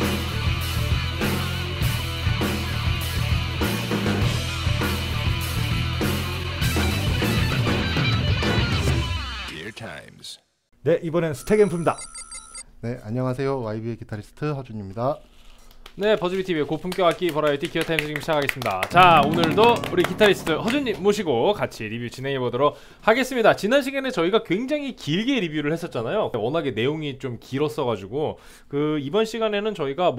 네, 이번엔 스택앰프입니다. 네, 안녕하세요. YB의 기타리스트 허준입니다. 네, 버즈비TV의 고품격 악기 버라이어티 기어타임즈 지금 시작하겠습니다. 자, 오늘도 우리 기타리스트 허준님 모시고 같이 리뷰 진행해보도록 하겠습니다. 지난 시간에 저희가 굉장히 길게 리뷰를 했었잖아요. 워낙에 내용이 좀 길었어가지고 이번 시간에는 저희가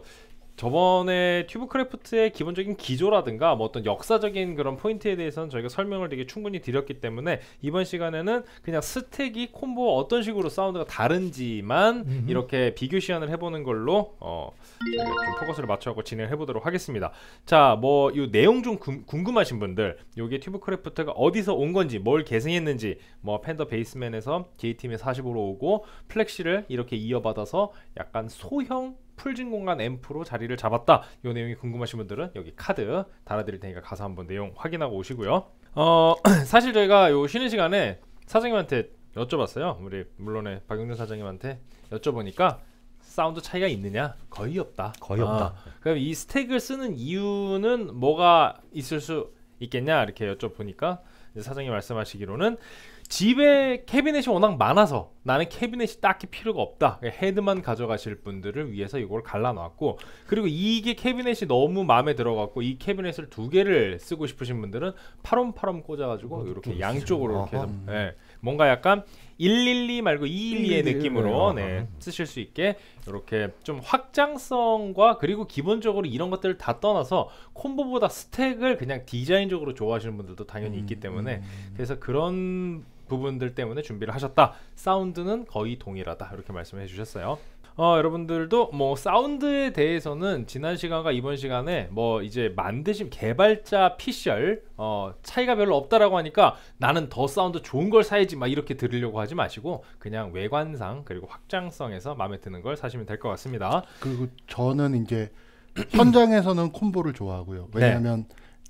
저번에 튜브크래프트의 기본적인 기조라든가 어떤 역사적인 그런 포인트에 대해서는 저희가 설명을 되게 충분히 드렸기 때문에 이번 시간에는 그냥 스택이 콤보 어떤 식으로 사운드가 다른지만 이렇게 비교 시연을 해보는 걸로 저희가 좀 포커스를 맞춰갖고 진행을 해보도록 하겠습니다. 자, 이 내용 좀 궁금하신 분들, 요게 튜브크래프트가 어디서 온 건지, 뭘 계승했는지, 팬더 베이스맨에서 JTM에 45로 오고 플렉시를 이렇게 이어받아서 약간 소형 풀진 공간 앰프로 자리를 잡았다. 이 내용이 궁금하신 분들은 여기 카드 달아드릴 테니까 가서 한번 내용 확인하고 오시고요. 사실 저희가 요 쉬는 시간에 사장님한테 여쭤봤어요. 우리 물론의 박용준 사장님한테 여쭤보니까 사운드 차이가 있느냐? 거의 없다. 거의 없다. 그럼 이 스택을 쓰는 이유는 뭐가 있을 수 있겠냐? 이렇게 여쭤보니까 사장님 말씀하시기로는 집에 캐비넷이 워낙 많아서 나는 캐비넷이 딱히 필요가 없다, 헤드만 가져가실 분들을 위해서 이걸 갈라놨고, 그리고 이게 캐비넷이 너무 마음에 들어갖고 이 캐비넷을 2개를 쓰고 싶으신 분들은 파롬파롬 꽂아가지고 이렇게 양쪽으로 이렇게 해서 뭔가 약간 112 말고 212의 느낌으로 쓰실 수 있게 이렇게 좀 확장성과, 그리고 기본적으로 이런 것들을 다 떠나서 콤보보다 스택을 그냥 디자인적으로 좋아하시는 분들도 당연히 있기 때문에 그래서 그런 부분들 때문에 준비를 하셨다. 사운드는 거의 동일하다, 이렇게 말씀해 주셨어요. 여러분들도 사운드에 대해서는 지난 시간과 이번 시간에 이제 만드신 개발자 피셜 차이가 별로 없다라고 하니까 나는 더 사운드 좋은 걸 사야지 막 이렇게 들으려고 하지 마시고 그냥 외관상 그리고 확장성에서 마음에 드는 걸 사시면 될 것 같습니다. 그리고 저는 이제 현장에서는 콤보를 좋아하고요. 왜냐하면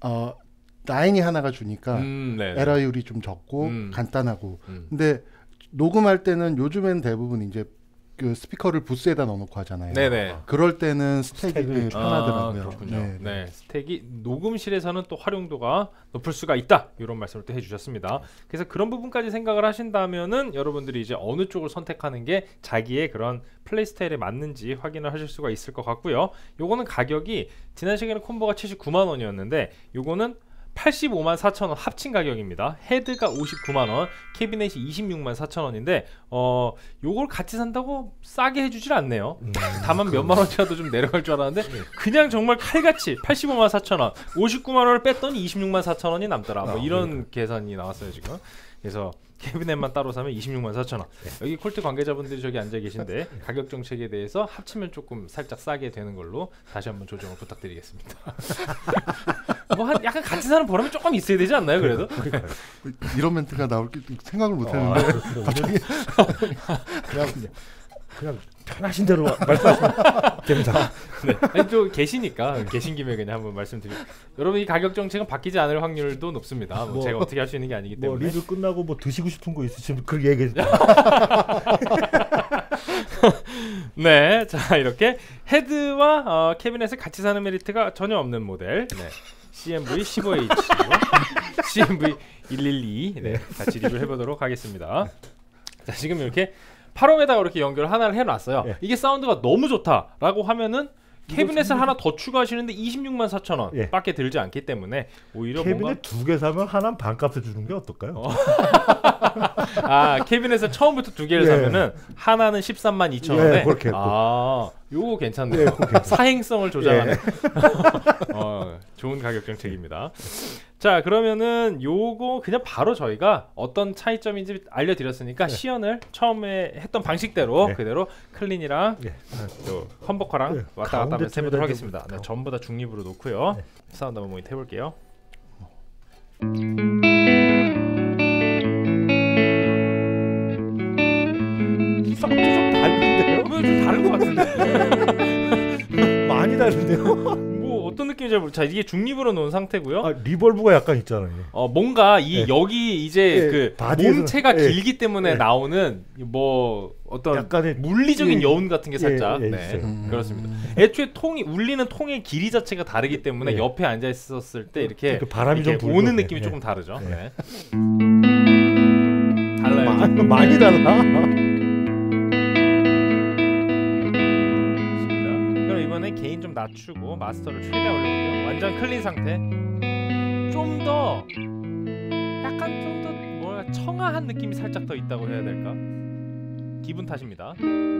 라인이 하나가 주니까 에러율이 좀 적고 간단하고, 근데 녹음할 때는 요즘엔 대부분 이제 그 스피커를 부스에다 넣어놓고 하잖아요. 네네. 그럴 때는 스택이 편하더라고요. 그렇군요. 네, 스택이 녹음실에서는 또 활용도가 높을 수가 있다, 이런 말씀을 또 해주셨습니다. 그래서 그런 부분까지 생각을 하신다면은 여러분들이 이제 어느 쪽을 선택하는 게 자기의 그런 플레이 스타일에 맞는지 확인을 하실 수가 있을 것 같고요. 요거는 가격이 지난 시간에 콤보가 79만 원이었는데 요거는 85만 4천 원 합친 가격입니다. 헤드가 59만 원, 캐비넷이 26만 4천 원인데 요걸 같이 산다고 싸게 해주질 않네요. 다만 몇만 원이라도 좀 내려갈 줄 알았는데 그냥 정말 칼같이 85만 4천 원, 59만 원을 뺐더니 26만 4천 원이 남더라. 이런 계산이 나왔어요 지금. 그래서 캐비넷만 따로 사면 26만 4천 원. 여기 콜트 관계자분들이 저기 앉아 계신데 가격 정책에 대해서 합치면 조금 살짝 싸게 되는 걸로 다시 한번 조정을 부탁드리겠습니다. 약간 같이 사는 보람이 조금 있어야 되지 않나요? 그래도 이런 멘트가 나올 게 생각을 못했는데 갑자기 그냥 편하신 대로 말씀하시면 됩니다. 네. 아니, 또 계시니까 계신 김에 그냥 한번 말씀드리고, 여러분 이 가격 정책은 바뀌지 않을 확률도 높습니다. 제가 어떻게 할 수 있는 게 아니기 때문에. 리뷰 끝나고 드시고 싶은 거 있으시면 그렇게 얘기해 주세요. 네, 자 이렇게 헤드와 캐비넷을 같이 사는 메리트가 전혀 없는 모델. 네. CMV 15H, CMV 112 같이 리뷰를 해보도록 하겠습니다. 자, 지금 이렇게 파롬에다가 이렇게 연결을 하나를 해놨어요. 이게 사운드가 너무 좋다라고 하면은 캐비넷을 하나 더 추가하시는데 26만 4천 원 밖에 들지 않기 때문에 오히려 캐비넷 2개 사면 하나는 반값에 주는 게 어떨까요? 캐비넷을 처음부터 2개를 사면은 하나는 13만 2천 원에 그렇게 요거 괜찮네요. 사행성을 조장하는 좋은 가격 정책입니다. 자, 그러면은 요거 그냥 바로 저희가 어떤 차이점인지 알려드렸으니까 시연을 처음에 했던 방식대로 그대로 클린이랑 또 험버커랑 왔다 갔다 하면서 해보도록 하겠습니다. 전부 다 중립으로 놓고요. 사운드 한번 모니터 해볼게요. 사운드 좀 다른데요? 좀 다른 것 같은데? 많이 다른데요? 어떤 느낌 느낌이 잘 모르. 자, 이게 중립으로 놓은 상태고요. 아, 리벌브가 약간 있잖아요. 뭔가 이 여기 이제 그 몸체가 길기 때문에 나오는 뭐 어떤 약간의 물리적인 여운 같은 게 살짝 그렇습니다. 애초에 울리는 통의 길이 자체가 다르기 때문에 옆에 앉아 있었을 때 이렇게 바람이 좀 오는 느낌이 조금 다르죠. 달라요. 많이 달라. 그럼 이번에 게인 좀 낮추고 마스터를 최대한 올려볼게요. 완전 클린 상태. 좀 더 약간 좀 더 뭐랄까 청아한 느낌이 살짝 더 있다고 해야 될까? 기분 탓입니다.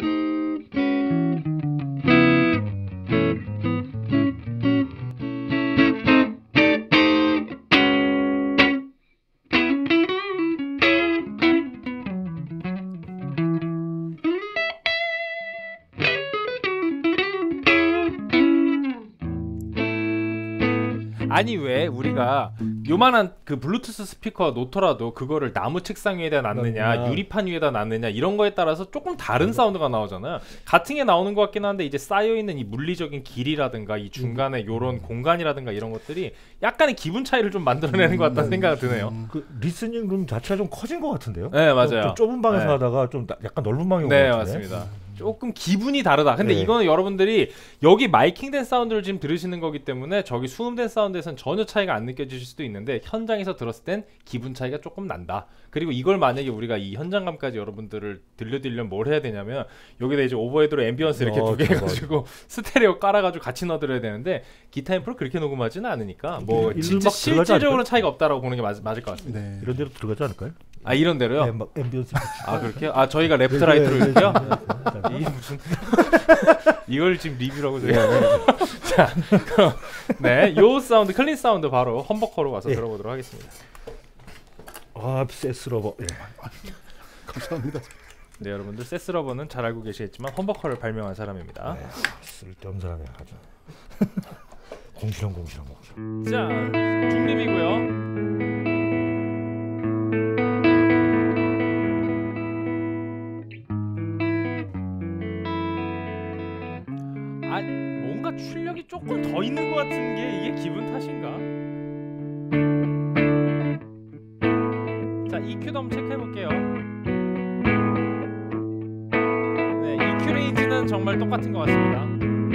아니 왜 우리가 요만한 그 블루투스 스피커 놓더라도 그거를 나무 책상 위에다 놨느냐 유리판 위에다 놨느냐 이런 거에 따라서 조금 다른 사운드가 나오잖아요. 같은 게 나오는 것 같긴 한데 이제 쌓여있는 이 물리적인 길이라든가 이 중간에 요런 공간이라든가 이런 것들이 약간의 기분 차이를 좀 만들어내는 것 같다는 생각이 드네요. 그 리스닝 룸 자체가 좀 커진 것 같은데요? 네 맞아요. 좀 좁은 방에서 하다가 좀 약간 넓은 방에 온 것 같은데. 네 맞습니다. 조금 기분이 다르다. 근데 이거는 여러분들이 여기 마이킹된 사운드를 지금 들으시는 거기 때문에 저기 수음된 사운드에서는 전혀 차이가 안 느껴지실 수도 있는데 현장에서 들었을 땐 기분 차이가 조금 난다. 그리고 이걸 만약에 우리가 이 현장감까지 여러분들을 들려드리려면 뭘 해야 되냐면 여기다 이제 오버헤드로 앰비언스 이렇게 두 개 해가지고 스테레오 깔아가지고 같이 넣어드려야 되는데 기타 앰프를 그렇게 녹음하지는 않으니까 뭐 진짜 실질적으로는 차이가 없다라고 보는 게 맞을 것 같습니다. 네. 이런 데로 들어가지 않을까요? 아 이런 데로요? 네, 막 앰비언스. 아 그렇게요? 아 저희가 레프트 라이트로 이렇게요? 이게 무슨 이걸 지금 리뷰라고 자 그럼 요 사운드 클린 사운드 바로 험버커로 와서 들어보도록 하겠습니다. 아 세스러버. 감사합니다. 네 여러분들 세스러버는 잘 알고 계시겠지만 험버커를 발명한 사람입니다. 쓸데없는 사람이야 아주. 공시렁. 자 중립이고요. 뭔가 출력이 조금 더 있는 것 같은 게 이게 기분 탓인가? 자 EQ도 한번 체크해 볼게요. 네 EQ 레인지는 정말 똑같은 것 같습니다.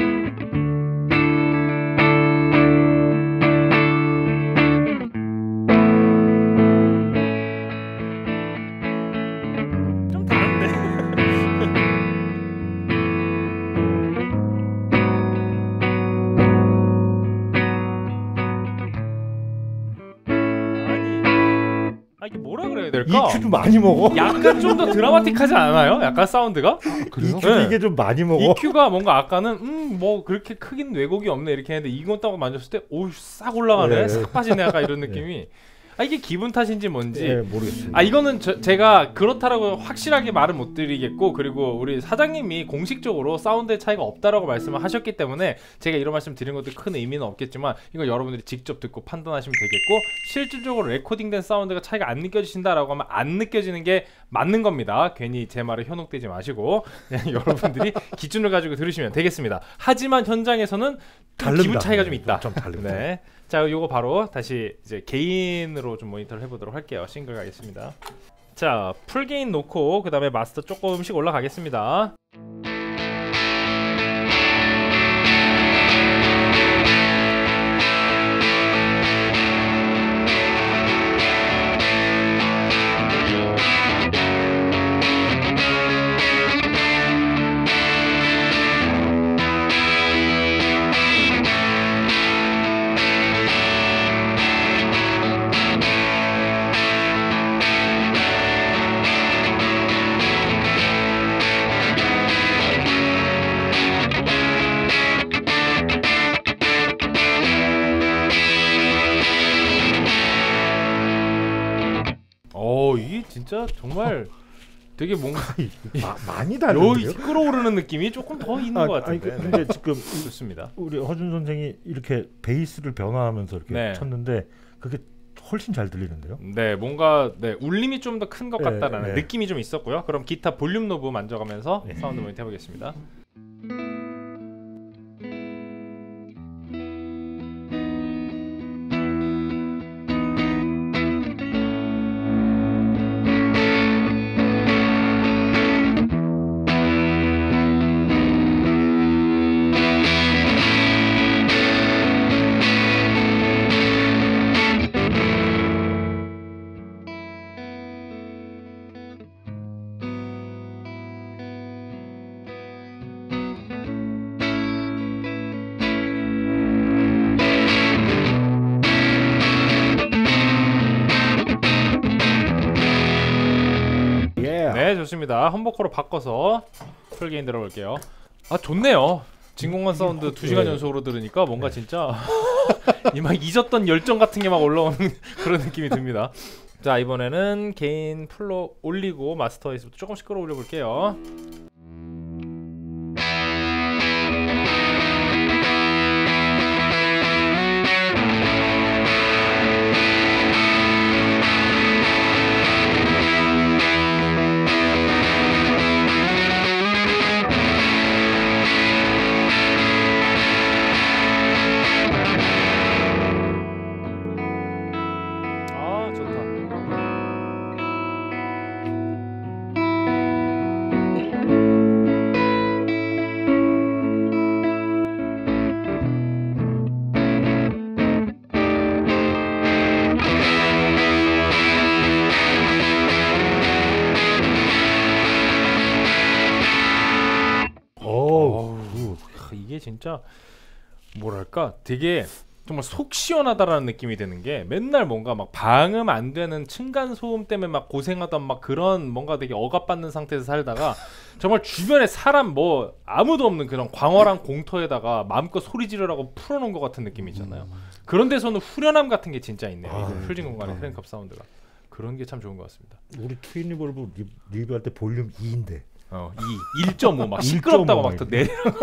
좀 다른데? 이게 뭐라 그래야 될까? EQ도 많이 먹어. 약간 좀 더 드라마틱하지 않아요? 약간 사운드가? 그래요? EQ 이게 좀 많이 먹어. EQ가 뭔가 아까는 뭐 그렇게 크긴 왜곡이 없네 이렇게 했는데 이건 딱 만졌을 때 오우 싹 올라가네 싹 빠지네 약간 이런 느낌이 이게 기분 탓인지 뭔지 모르겠어요. 이거는 제가 그렇다라고 확실하게 말은 못 드리겠고 그리고 우리 사장님이 공식적으로 사운드의 차이가 없다라고 말씀을 하셨기 때문에 제가 이런 말씀 드린 것도 큰 의미는 없겠지만 이거 여러분들이 직접 듣고 판단하시면 되겠고 실질적으로 레코딩된 사운드가 차이가 안 느껴지신다라고 하면 안 느껴지는 게 맞는 겁니다. 괜히 제 말에 현혹되지 마시고 그냥 여러분들이 기준을 가지고 들으시면 되겠습니다. 하지만 현장에서는 기분 차이가 좀 있다. 좀 다릅니다. 네. 자, 요거 바로 다시 이제 게인으로 좀 모니터를 해보도록 할게요. 싱글 가겠습니다. 자, 풀 게인 놓고 그 다음에 마스터 조금씩 올라가겠습니다. 이게 진짜 정말 되게 뭔가 많이 다른데요? 끌어오르는 느낌이 조금 더 있는 것 같은데. 근데 지금 좋습니다. 우리 허준 선생이 이렇게 베이스를 변화하면서 이렇게 쳤는데 그게 훨씬 잘 들리는데요? 네, 뭔가 울림이 좀 더 큰 것 같다라는 느낌이 좀 있었고요. 그럼 기타 볼륨 노브 만져가면서 사운드 모니터 해보겠습니다. 좋습니다. 험버커로 바꿔서 풀게임 들어볼게요. 아 좋네요. 진공관 사운드 2시간 연속으로 들으니까 뭔가 진짜 이 막 잊었던 열정 같은 게 막 올라오는 그런 느낌이 듭니다. 자 이번에는 개인 풀로 올리고 마스터에서부터 조금씩 끌어올려 볼게요. 이게 진짜 뭐랄까 되게 정말 속 시원하다라는 느낌이 드는 게 맨날 뭔가 막 방음 안 되는 층간 소음 때문에 막 고생하던 막 그런 뭔가 되게 억압받는 상태에서 살다가 정말 주변에 사람 뭐 아무도 없는 그런 광활한 공터에다가 마음껏 소리 지르라고 풀어놓은 것 같은 느낌이 있잖아요. 그런 데서는 후련함 같은 게 진짜 있네요. 풀진 공간의 크랭크업 사운드가 그런 게 참 좋은 것 같습니다. 우리 트윈 리볼브 리뷰할 때 볼륨 2인데 1.5 막 시끄럽다고 막 더 내리라고.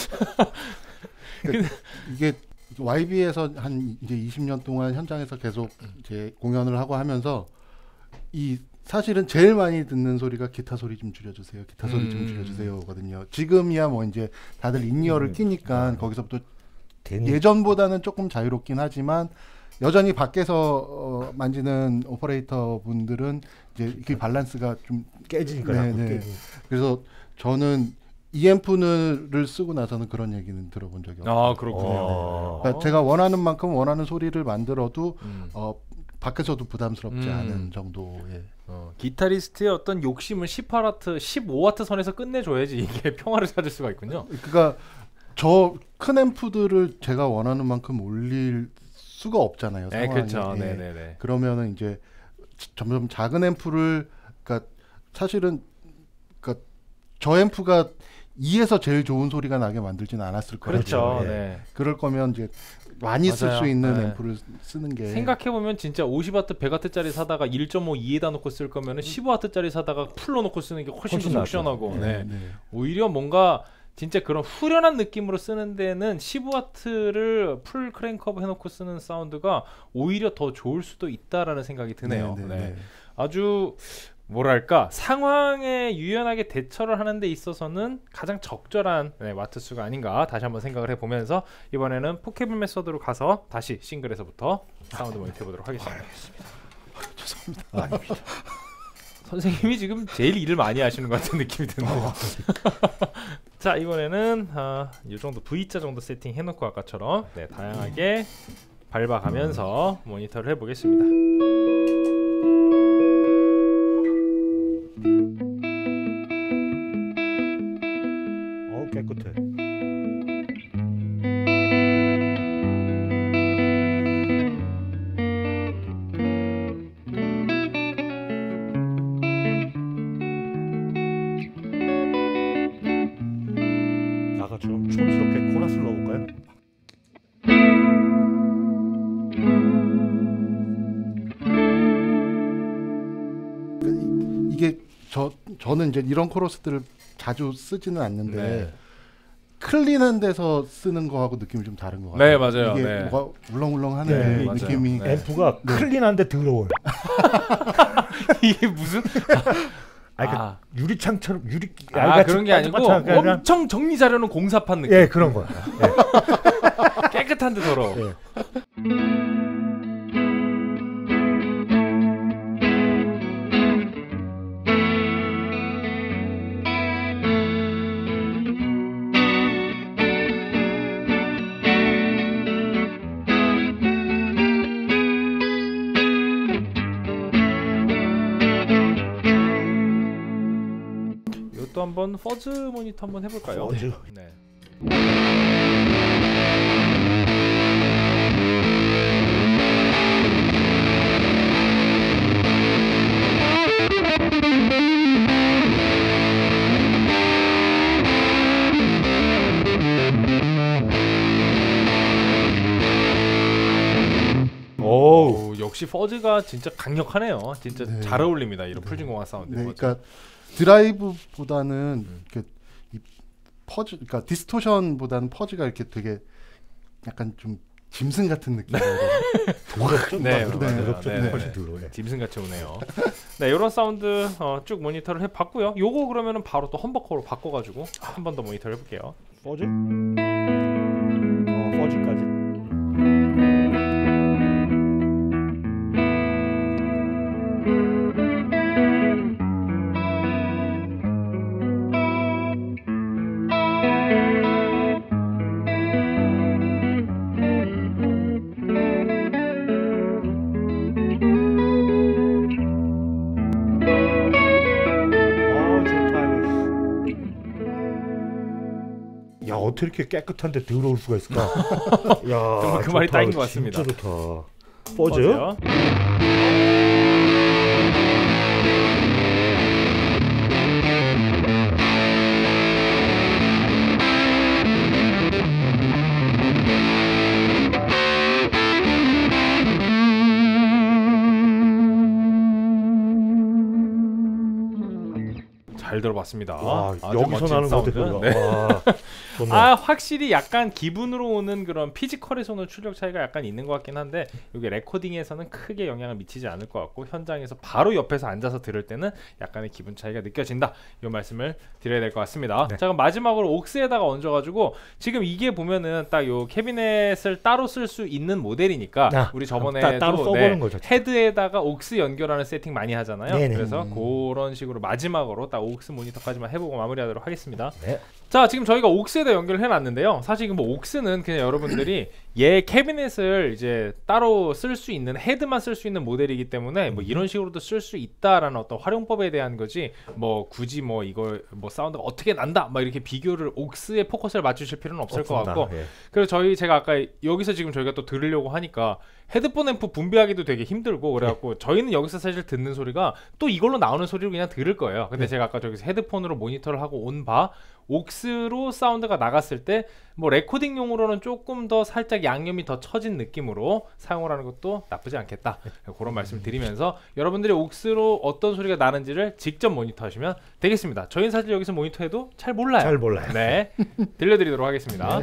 이게 YB에서 한 이제 20년 동안 현장에서 계속 이제 공연을 하고 하면서 이 사실은 제일 많이 듣는 소리가 기타 소리 좀 줄여주세요, 기타 소리 좀 줄여주세요거든요. 지금이야 뭐 이제 다들 인이어를 끼니까 거기서부터 예전보다는 조금 자유롭긴 하지만 여전히 밖에서 만지는 오퍼레이터 분들은 이제 그 밸런스가 좀 깨지니까. 그래서 저는 EM프를 쓰고 나서는 그런 얘기는 들어본 적이 없어요. 아 그렇군요. 그러니까 제가 원하는 만큼 원하는 소리를 만들어도 밖에서도 부담스럽지 않은 정도의 기타리스트의 어떤 욕심은 18와트, 15와트 선에서 끝내줘야지 이게 평화를 찾을 수가 있군요. 그러니까 저 큰 앰프들을 제가 원하는 만큼 올릴 수가 없잖아요. 상황이. 그렇죠. 네네네. 그러면은 이제 점점 작은 앰프를 그러니까 사실은 그러니까 저 앰프가 2에서 제일 좋은 소리가 나게 만들지는 않았을 거예요. 그렇죠. 네. 그럴 거면 이제 많이 쓸 수 있는 앰프를 쓰는 게 생각해보면 진짜 50와트 100와트짜리 사다가 1.5 2에다 놓고 쓸 거면은 15와트짜리 사다가 풀로 놓고 쓰는 게 훨씬 더 속 시원하고 오히려 뭔가 진짜 그런 후련한 느낌으로 쓰는 데는 15와트를 풀 크랭크업 해놓고 쓰는 사운드가 오히려 더 좋을 수도 있다라는 생각이 드네요. 아주 뭐랄까 상황에 유연하게 대처를 하는 데 있어서는 가장 적절한 와트 수가 아닌가 다시 한번 생각을 해보면서 이번에는 포케블 메서드로 가서 다시 싱글에서부터 사운드 모니터 해보도록 하겠습니다. 죄송합니다. 아닙니다. 선생님이 지금 제일 일을 많이 하시는 것 같은 느낌이 드네요. 자 이번에는 이 정도 V자 정도 세팅 해놓고 아까처럼 다양하게 밟아가면서 모니터를 해보겠습니다. 깨끗해. 아까처럼 촌스럽게 코러스를 넣어볼까요? 이게 저는 이제 이런 코러스들을 자주 쓰지는 않는데 클린한 데서 쓰는 거하고 느낌이 좀 다른 것 같아요. 네 맞아요. 이게 뭐가 울렁울렁하는 느낌이 앰프가 클린한데 더러워요. 이게 무슨 유리창처럼 그런 게 아니고 엄청 정리 잘해놓은 공사판 느낌. 그런 거야. 깨끗한데 더러워. 이것도 한번 퍼즈 모니터 한번 해볼까요? 퍼즈. 네. 역시 퍼즈가 진짜 강력하네요. 진짜 네. 잘 어울립니다. 이런 풀진공한 사운드. 네, 그러니까 드라이브보다는 이 퍼즈, 그러니까 디스토션보다는 퍼즈가 이렇게 되게 약간 좀 짐승 같은 느낌이에요. 네, 훨씬 들어요. 짐승 같이 오네요. 네, 이런 사운드 쭉 모니터를 해봤고요. 요거 그러면은 바로 또 험버커로 바꿔가지고 한 번 더 모니터를 해볼게요. 퍼즈? 퍼즈까지. 야, 어떻게 이렇게 깨끗한데 더러울 수가 있을까? 야, 정말 그 말이 딱인 것 같습니다. 진짜 좋다. 퍼즈? 잘 들어봤습니다. 와, 여기서 나는 것 같아요. 네. 확실히 약간 기분으로 오는 그런 피지컬에서 오는 출력 차이가 약간 있는 것 같긴 한데 여기 레코딩에서는 크게 영향을 미치지 않을 것 같고 현장에서 바로 옆에서 앉아서 들을 때는 약간의 기분 차이가 느껴진다. 이 말씀을 드려야 될 것 같습니다. 네. 자, 그럼 마지막으로 옥스에다가 얹어가지고 지금 이게 보면은 딱 요 캐비넷을 따로 쓸 수 있는 모델이니까 우리 저번에도 따로 써보는 거죠. 헤드에다가 옥스 연결하는 세팅 많이 하잖아요. 네네. 그래서 그런 식으로 마지막으로 딱 옥스 모니터까지만 해보고 마무리하도록 하겠습니다. 네. 자, 지금 저희가 옥스에다 연결을 해놨는데요. 사실 뭐 옥스는 그냥 여러분들이 얘 캐비넷을 이제 따로 쓸 수 있는 헤드만 쓸 수 있는 모델이기 때문에 뭐 이런 식으로도 쓸 수 있다라는 어떤 활용법에 대한 거지 뭐 굳이 뭐 이거 뭐 사운드가 어떻게 난다 막 이렇게 비교를 옥스에 포커스를 맞추실 필요는 없을 것 같고 예. 그래서 제가 아까 여기서 지금 저희가 또 들으려고 하니까 헤드폰 앰프 분배하기도 되게 힘들고 그래갖고 저희는 여기서 사실 듣는 소리가 또 이걸로 나오는 소리를 그냥 들을 거예요. 근데 제가 아까 저기서 헤드폰으로 모니터를 하고 온 바 옥스로 사운드가 나갔을 때 뭐 레코딩용으로는 조금 더 살짝 양념이 더 처진 느낌으로 사용을 하는 것도 나쁘지 않겠다. 그런 말씀을 드리면서 여러분들이 옥스로 어떤 소리가 나는지를 직접 모니터 하시면 되겠습니다. 저희는 사실 여기서 모니터해도 잘 몰라요. 잘 몰라요. 네, 들려드리도록 하겠습니다.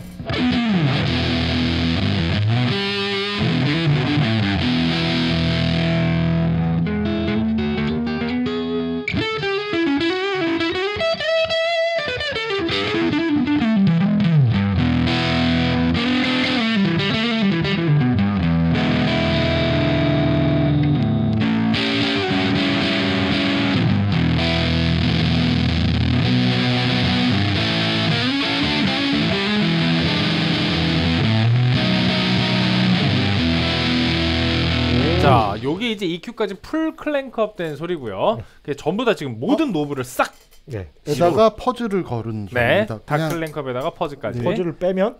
자, 요게 이제 EQ까지 풀 클랭크업 된 소리고요. 전부 다 지금 모든 노브를 싹 에다가 퍼즈를 걸은 소리입니다. 다 클랭크업에다가 퍼즈까지. 퍼즈를 빼면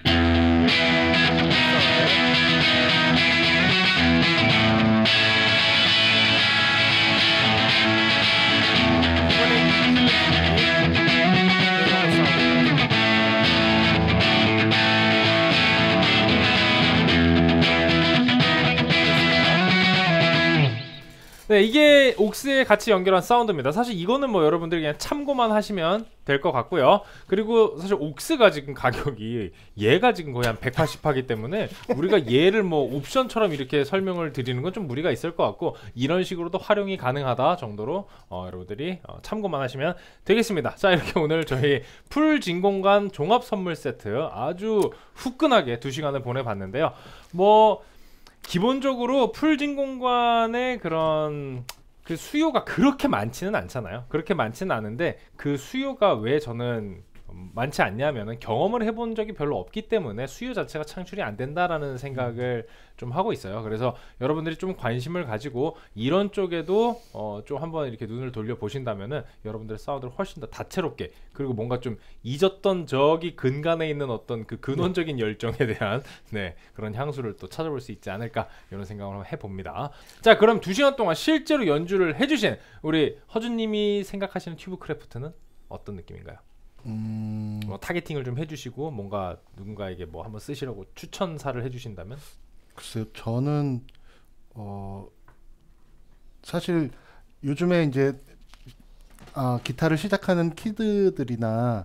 네, 이게 옥스에 같이 연결한 사운드입니다. 사실 이거는 뭐 여러분들이 그냥 참고만 하시면 될 것 같고요. 그리고 사실 옥스가 지금 가격이 얘가 지금 거의 한 180 하기 때문에 우리가 얘를 뭐 옵션처럼 이렇게 설명을 드리는 건 좀 무리가 있을 것 같고 이런 식으로도 활용이 가능하다 정도로 여러분들이 참고만 하시면 되겠습니다. 자, 이렇게 오늘 저희 풀 진공관 종합 선물 세트 아주 후끈하게 2시간을 보내봤는데요. 뭐 기본적으로 풀 진공관의 그런 그 수요가 그렇게 많지는 않잖아요. 그렇게 많지는 않은데 그 수요가 왜 저는 많지 않냐면은 경험을 해본 적이 별로 없기 때문에 수요 자체가 창출이 안 된다라는 생각을 좀 하고 있어요. 그래서 여러분들이 좀 관심을 가지고 이런 쪽에도 좀 한번 이렇게 눈을 돌려 보신다면은 여러분들의 사운드를 훨씬 더 다채롭게 그리고 뭔가 좀 잊었던 저기 근간에 있는 어떤 그 근원적인 열정에 대한 그런 향수를 또 찾아볼 수 있지 않을까 이런 생각을 한번 해봅니다. 자, 그럼 2시간 동안 실제로 연주를 해주신 우리 허준님이 생각하시는 튜브 크래프트는 어떤 느낌인가요? 뭐 타겟팅을 좀 해주시고 뭔가 누군가에게 뭐 한번 쓰시라고 추천사를 해주신다면? 글쎄요, 저는 사실 요즘에 이제 기타를 시작하는 키드들이나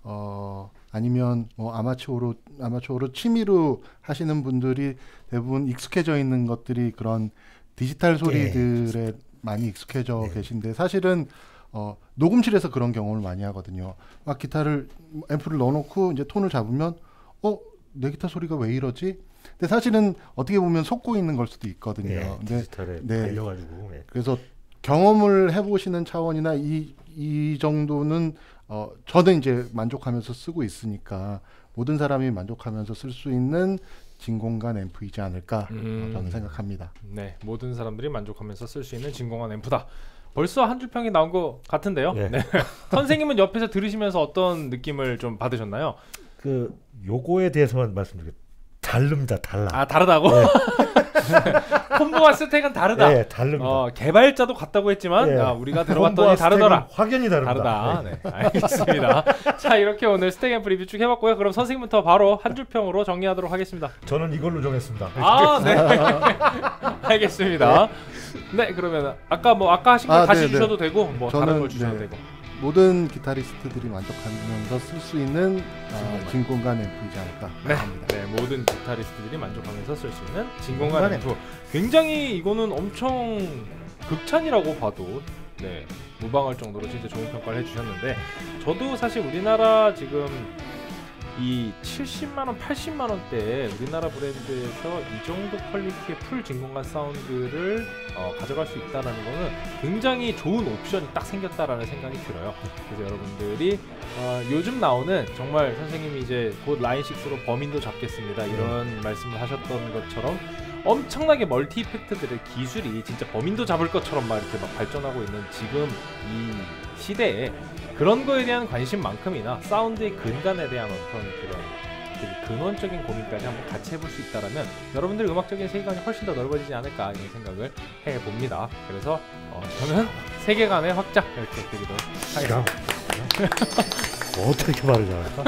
아니면 뭐 아마추어로 취미로 하시는 분들이 대부분 익숙해져 있는 것들이 그런 디지털 소리들에 많이 익숙해져 계신데 사실은 녹음실에서 그런 경험을 많이 하거든요. 막 기타를 앰프를 넣어놓고 이제 톤을 잡으면 내 기타 소리가 왜 이러지? 근데 사실은 어떻게 보면 속고 있는 걸 수도 있거든요. 디지털에 달려가지고. 그래서 경험을 해보시는 차원이나 이 정도는 저는 이제 만족하면서 쓰고 있으니까 모든 사람이 만족하면서 쓸 수 있는 진공관 앰프이지 않을까 저는 생각합니다. 네, 모든 사람들이 만족하면서 쓸 수 있는 진공관 앰프다. 벌써 한 줄 평이 나온 것 같은데요. 네. 선생님은 옆에서 들으시면서 어떤 느낌을 좀 받으셨나요? 요거에 대해서만 말씀드릴게요. 다릅니다. 달라. 다르다고? 네. 콤보와 스택은 다르다. 네, 다릅니다. 개발자도 같다고 했지만 우리가 들어봤더니 다르더라. 확연히 다릅니다. 다르다. 네. 알겠습니다. 자, 이렇게 오늘 스택 앰프 리뷰 쭉 해봤고요. 그럼 선생님부터 바로 한 줄 평으로 정리하도록 하겠습니다. 저는 이걸로 정했습니다. 네. 알겠습니다. 네, 그러면 아까 하신 걸 다시 주셔도 되고 뭐 다른 걸 주셔도 되고. 모든 기타리스트들이 만족하면서 쓸 수 있는 진공관 앰프이지 않을까 합니다. 네, 모든 기타리스트들이 만족하면서 쓸 수 있는 진공관 앰프. 굉장히 이거는 엄청 극찬이라고 봐도 무방할 정도로 진짜 좋은 평가를 해주셨는데, 저도 사실 우리나라 지금 이 70만원, 80만원대에 우리나라 브랜드에서 이 정도 퀄리티의 풀 진공관 사운드를 가져갈 수 있다는 거는 굉장히 좋은 옵션이 딱 생겼다라는 생각이 들어요. 그래서 여러분들이 요즘 나오는 정말 선생님이 이제 곧 라인6로 범인도 잡겠습니다 이런 말씀을 하셨던 것처럼 엄청나게 멀티 이펙트들의 기술이 진짜 범인도 잡을 것처럼 막 이렇게 막 발전하고 있는 지금 이 시대에 그런 거에 대한 관심만큼이나 사운드의 근간에 대한 어떤 그런 되게 근원적인 고민까지 한번 같이 해볼 수 있다라면 여러분들의 음악적인 세계관이 훨씬 더 넓어지지 않을까 이런 생각을 해봅니다. 그래서 저는 세계관의 확장 이렇게 드리도록 하겠습니다. 어떻게 이렇게 말을 잘할까?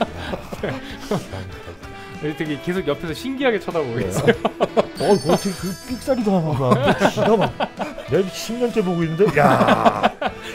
되게 계속 옆에서 신기하게 쳐다보고 있어요. 어떻게 그 삑사리도 하나 기가 막 내가 10년째 보고 있는데 야.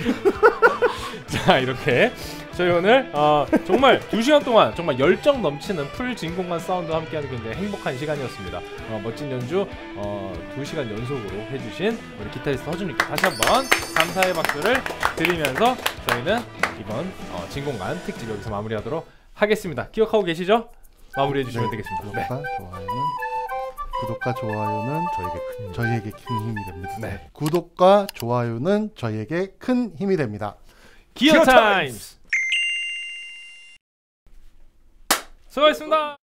자, 이렇게 저희 오늘 정말 2시간 동안 정말 열정 넘치는 풀 진공관 사운드와 함께하는 굉장히 행복한 시간이었습니다. 멋진 연주 2시간 연속으로 해주신 우리 기타리스트 허준님께 다시 한번 감사의 박수를 드리면서 저희는 이번 진공관 특집 여기서 마무리하도록 하겠습니다. 기억하고 계시죠? 마무리해 주시면 되겠습니다. 구독과 좋아요는 저희에게 큰 힘이 됩니다. 구독과 좋아요는 저희에게 큰 힘이 됩니다. 기어 타임스! 수고하셨습니다.